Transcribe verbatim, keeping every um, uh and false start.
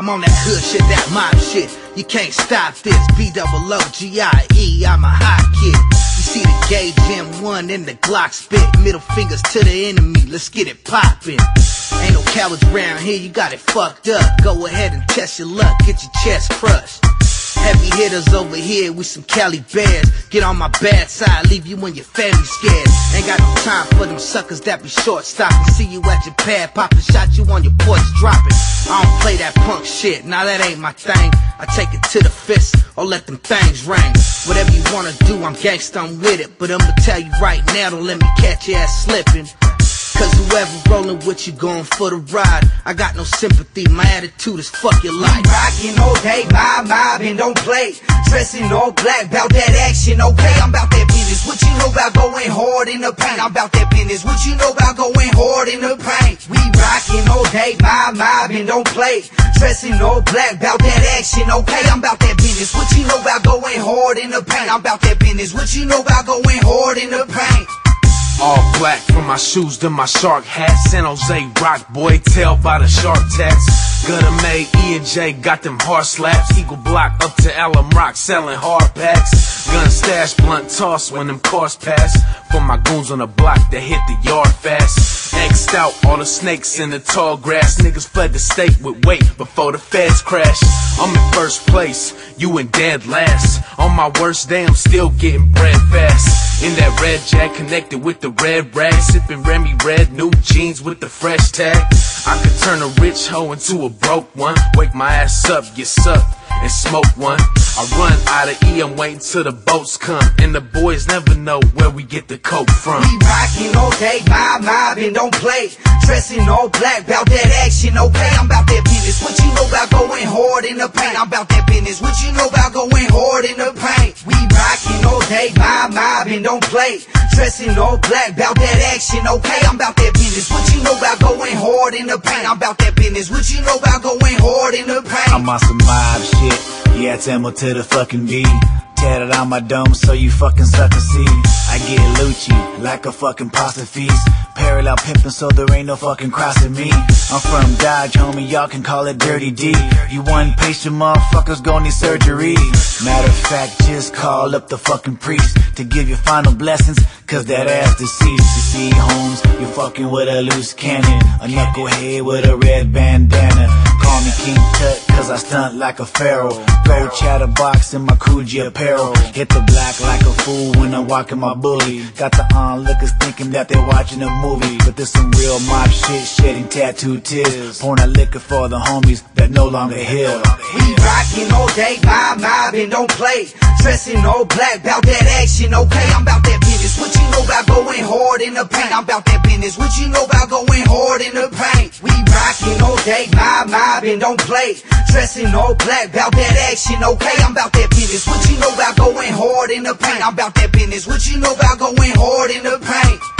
I'm on that hood shit, that mob shit. You can't stop this. B double O G I E, I'm a hot kid. You see the gauge M one and the Glock spit. Middle fingers to the enemy, let's get it poppin'. Ain't no cowards around here, you got it fucked up. Go ahead and test your luck, get your chest crushed. Heavy hitters over here, we some Cali Bears. Get on my bad side, leave you and your family scared. Ain't got no time for them suckers that be short stopping. See you at your pad, poppin' shot you on your porch dropping. I don't play that punk shit, nah that ain't my thing. I take it to the fist, or let them things ring. Whatever you wanna do, I'm gangsta, I'm with it. But I'ma tell you right now, don't let me catch your ass slipping. Cause whoever rollin' with you going for the ride. I got no sympathy, my attitude is fuck your life. We rockin' all day, my mob and don't play. Dressin' all black, bout that action, okay? I'm bout that business, what you know about going hard in the paint? I'm bout that business, what you know about going hard in the paint? We rockin' all day, my mob and don't play. Dressin' all black, bout that action, okay? I'm bout that business, what you know about going hard in the paint? I'm bout that business, what you know about going hard in the paint? All black from my shoes to my shark hat. San Jose rock boy, tell by the shark tats. Gutter May, E and J got them hard slaps. Eagle block up to Alum Rock selling hard packs. Gun stash, blunt toss when them cars pass. For my goons on the block that hit the yard fast. X'd out all the snakes in the tall grass. Niggas fled the state with weight before the feds crashed. I'm in first place, you in dead last. On my worst day, I'm still getting bread fast. In that red jack connected with the red rag. Sipping Remy Red, new jeans with the fresh tag. I could turn a rich hoe into a broke one. Wake my ass up, get sucked, and smoke one. I run out of E, I'm waiting till the boats come. And the boys never know where we get the coke from. We rockin' all day, my mob and don't play. Dressin' all black, bout that action, okay? I'm bout that business, what you know about going hard in the paint? I'm bout that business, what you know about going hard in the paint? We rockin' all day, my mob and don't play. Dressin' all black, bout that action, okay? I'm bout that business, what you know about going hard in the paint? I'm bout that business, what you know about going hard in the paint? I'm on some mob shit, yeah, tempo to the fucking beat. Tatted on my dome so you fucking sucker see. I get Lucci like a fucking pasta feast. Parallel pimpin' so there ain't no fucking crossing me. I'm from Dodge, homie, y'all can call it Dirty D. You one patient motherfuckers gon' need surgery. Matter of fact, just call up the fucking priest to give you final blessings, cause that ass deceased. You see, Holmes, you fucking with a loose cannon, a knucklehead with a red bandana. Call me King Tut, cause I stunt like a pharaoh. Gold chatterbox in my Coogee apparel. Hit the block like a fool when I'm walking my bully. Got the onlookers thinking that they're watching a movie, but there's some real mob shit, shedding tattooed tears. Pouring that liquor for the homies that no longer here. We rockin' all day, my mob and don't play. Dressin' all black, bout that action, okay? I'm bout that business, what you know about going hard in the paint? I'm bout that business, what you know about going hard in the paint? We rockin' all day, my mob and don't play. Dressin' all black, bout that action, okay? I'm bout that business, what you know about going hard in the paint? I'm bout that business, what you know about going hard in the paint?